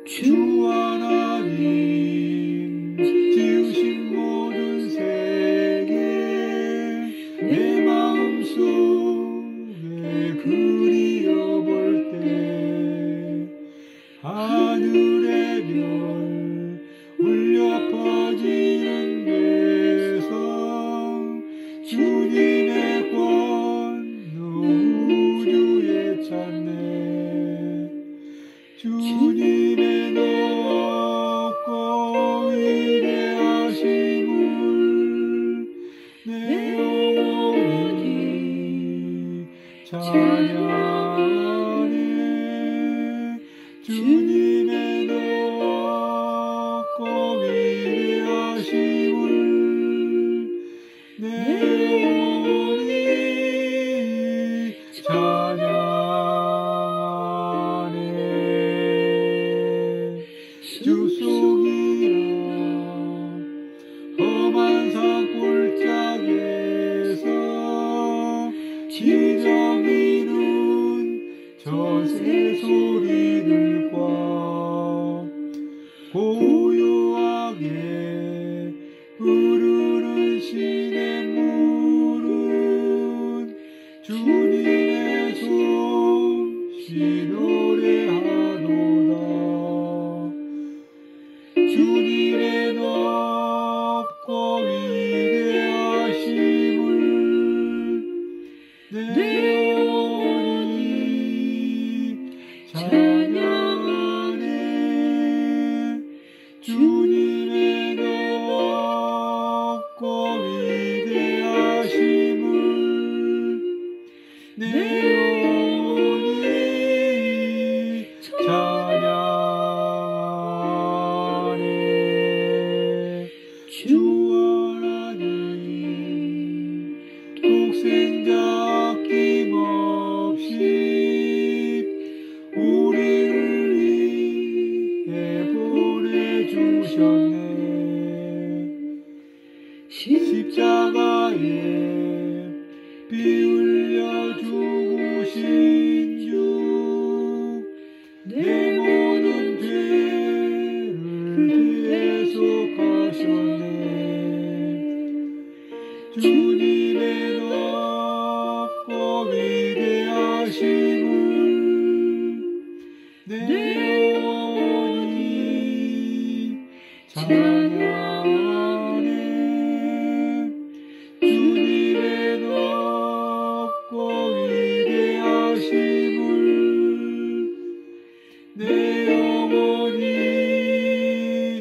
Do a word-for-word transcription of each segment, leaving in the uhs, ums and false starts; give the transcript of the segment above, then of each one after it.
주 하나님 지으신 모든 세계 내 마음속에 그리워볼 때 하늘의 별 울려 퍼지는 데서 주님의 권능 우주에 찾네. 주님의 높고 위대하심을 내 영혼이 찬양하네. 주님의 높고 위대하심을 내 영혼이 찬양하네. 주 속이라 험한 산골짜기에서 기적 이룬 저 새소리들과 고요하게 흐르는 시냇물은 주님의 솜씨 노래하도다. 주님의 높고 위대하심을 내 영혼이 찬양하네. 주님의 높고 위대하심을 내 영혼이 찬양하네. 주 하나님 독생자 아낌없이 우리를 위해 보내주셨네. 십자가에 피 흘려 죽으신 주 내 모든 죄를 대속하셨네. 주님의 높고 위대하심을 내 영혼이 찬양하네. 주님의 높고 위대하심을 내 영혼이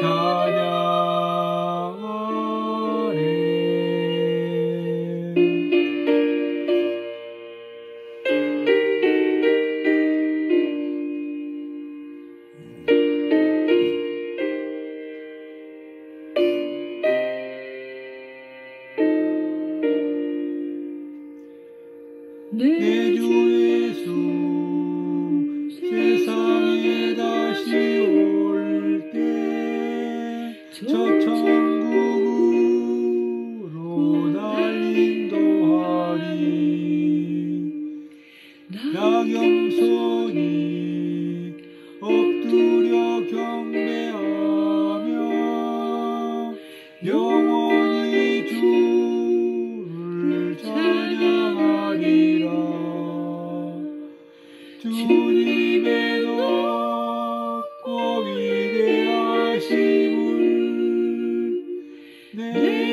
내 주 예수 세상에 다시 올 때 저 천국으로 날 인도하리. 나 겸손히 엎드려 경배하며 영원히 주를 찬양하리라. 주님의 높고 위대하심을 내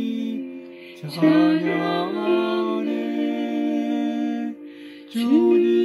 영혼이 찬양하네. 주님